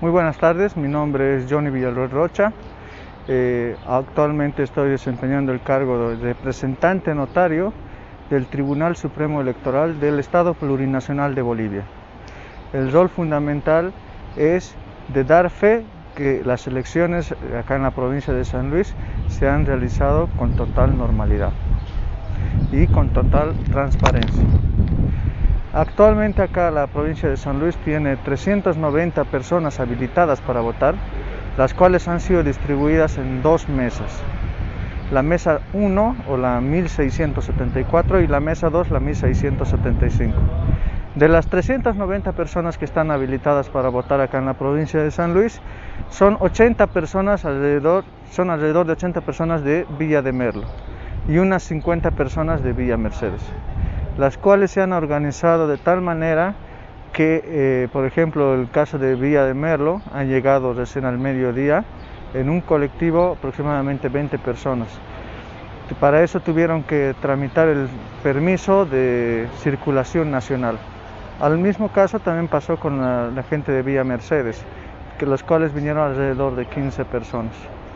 Muy buenas tardes, mi nombre es Johnny Villarroel Rocha. Actualmente estoy desempeñando el cargo de representante notario del Tribunal Supremo Electoral del Estado Plurinacional de Bolivia. El rol fundamental es de dar fe que las elecciones acá en la provincia de San Luis se han realizado con total normalidad y con total transparencia. Actualmente acá la provincia de San Luis tiene 390 personas habilitadas para votar, las cuales han sido distribuidas en dos mesas. La mesa 1 o la 1674 y la mesa 2 la 1675. De las 390 personas que están habilitadas para votar acá en la provincia de San Luis, son alrededor de 80 personas de Villa de Merlo y unas 50 personas de Villa Mercedes, las cuales se han organizado de tal manera que, por ejemplo, el caso de Villa de Merlo han llegado recién al mediodía en un colectivo aproximadamente 20 personas. Para eso tuvieron que tramitar el permiso de circulación nacional. Al mismo caso también pasó con la gente de Villa Mercedes, los cuales vinieron alrededor de 15 personas.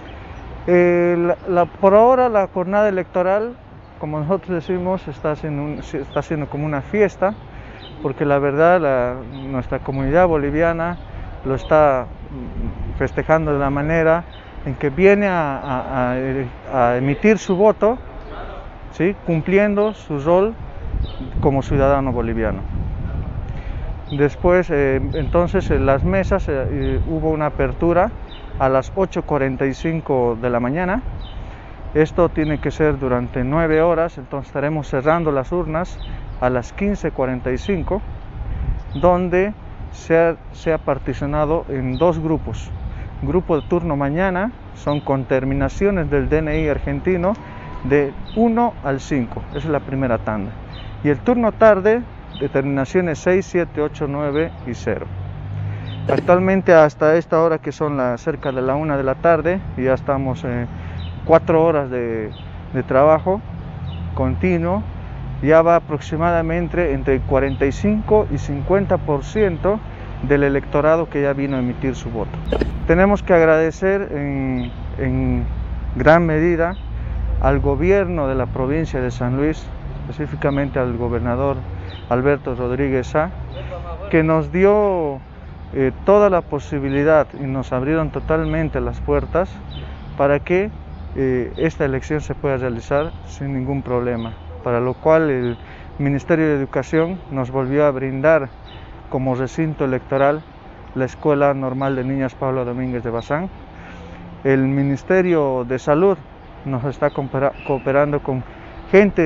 Por ahora la jornada electoral, como nosotros decimos, está siendo como una fiesta, porque la verdad nuestra comunidad boliviana lo está festejando de la manera en que viene a emitir su voto, ¿sí?, cumpliendo su rol como ciudadano boliviano. Después, entonces, en las mesas hubo una apertura a las 8:45 de la mañana. Esto tiene que ser durante 9 horas, entonces estaremos cerrando las urnas a las 15:45, donde se ha particionado en dos grupos. Grupo de turno mañana son con terminaciones del DNI argentino de 1 al 5, esa es la primera tanda. Y el turno tarde, de terminaciones 6, 7, 8, 9 y 0. Actualmente hasta esta hora, que son cerca de la 1 de la tarde, ya estamos 4 horas de trabajo continuo, ya va aproximadamente entre 45 y 50% del electorado que ya vino a emitir su voto. Tenemos que agradecer en gran medida al gobierno de la provincia de San Luis, específicamente al gobernador Alberto Rodríguez Sá, que nos dio toda la posibilidad y nos abrieron totalmente las puertas para que esta elección se pueda realizar sin ningún problema, para lo cual el Ministerio de Educación nos volvió a brindar como recinto electoral la Escuela Normal de Niñas Pablo Domínguez de Bazán. El Ministerio de Salud nos está cooperando con gente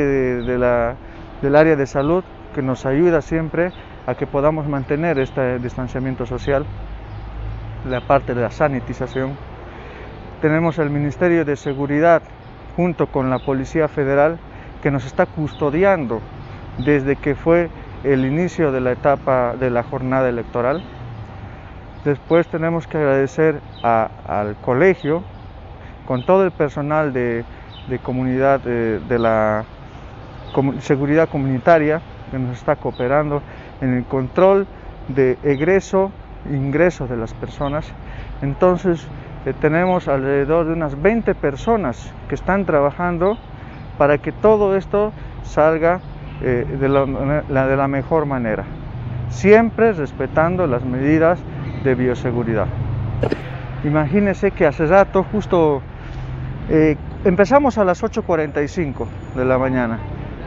del área de salud, que nos ayuda siempre a que podamos mantener este distanciamiento social, la parte de la sanitización. Tenemos el Ministerio de Seguridad junto con la Policía Federal, que nos está custodiando desde que fue el inicio de la etapa de la jornada electoral. Después tenemos que agradecer al colegio, con todo el personal de comunidad, de la seguridad comunitaria, que nos está cooperando en el control de ingreso de las personas. Entonces tenemos alrededor de unas 20 personas que están trabajando para que todo esto salga de la mejor manera, siempre respetando las medidas de bioseguridad. Imagínense que hace rato, justo empezamos a las 8:45 de la mañana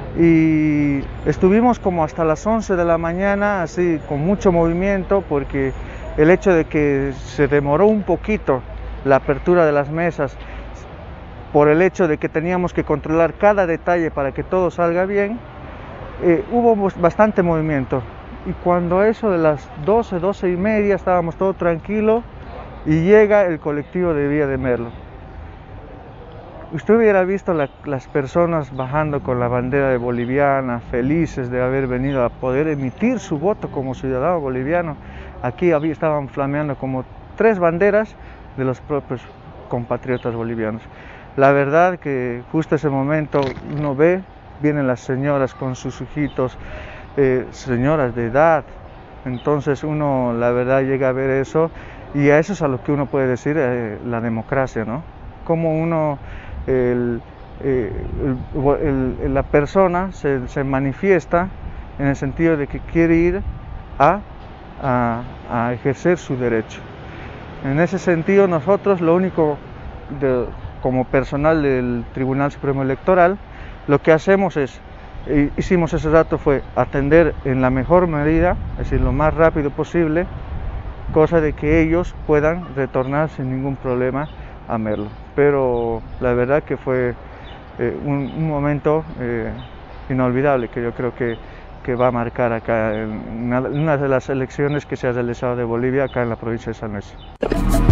y estuvimos como hasta las 11 de la mañana, así con mucho movimiento, porque el hecho de que se demoró un poquito la apertura de las mesas, por el hecho de que teníamos que controlar cada detalle para que todo salga bien, hubo bastante movimiento. Y cuando eso de las 12, 12:30 estábamos todo tranquilo y llega el colectivo de Villa de Merlo. Usted hubiera visto las personas bajando con la bandera boliviana, felices de haber venido a poder emitir su voto como ciudadano boliviano. Aquí estaban flameando como 3 banderas de los propios compatriotas bolivianos. La verdad que justo ese momento uno vienen las señoras con sus hijitos, señoras de edad, entonces uno la verdad llega a ver eso Y a eso es a lo que uno puede decir la democracia, ¿no? Como uno, la persona se manifiesta en el sentido de que quiere ir a ejercer su derecho. En ese sentido, nosotros lo único, como personal del Tribunal Supremo Electoral, lo que hacemos hicimos ese rato fue atender en la mejor medida, es decir, lo más rápido posible, cosa de que ellos puedan retornar sin ningún problema a Merlo. Pero la verdad que fue un momento inolvidable, que yo creo que va a marcar acá en una de las elecciones que se ha realizado de Bolivia acá en la provincia de San Luis.